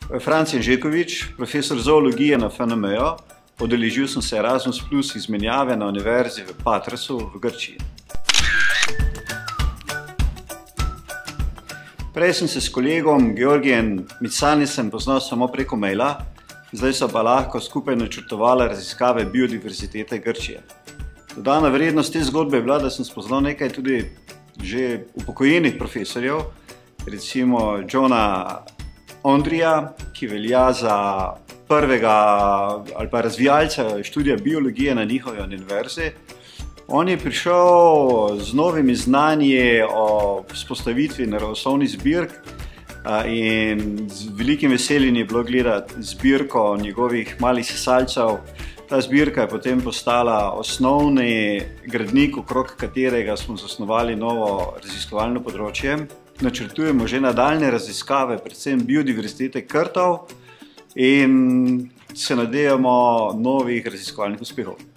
Franci Anžekovič, profesor zoologije na FNM-ju, udeležil sem se Erasmus Plus izmenjave na univerzi v Patrosu v Grčiji. Prej sem se s kolegom Georgijem Mitsanisem poznal samo preko maila, zdaj so pa lahko skupaj načrtovali raziskave biodiverzitete Grčije. Dodana vrednost te zgodbe je bila, da sem spoznal nekaj tudi že upokojenih profesorjev, recimo Johna Ondrija, ki velja za prvega ali pa razvijalca študija biologije na njihovi univerzi. On je prišel z novimi znanji o vzpostavitvi naravoslovnih zbirk in z velikim veseljem je bilo gledati zbirko njegovih malih sesalcev. Ta zbirka je potem postala osnovni gradnik, okrog katerega smo zasnovali novo raziskovalno področje. Načrtujemo že nadaljne raziskave, predvsem biodiverzitete krtov in se nadejamo novih raziskovalnih uspehov.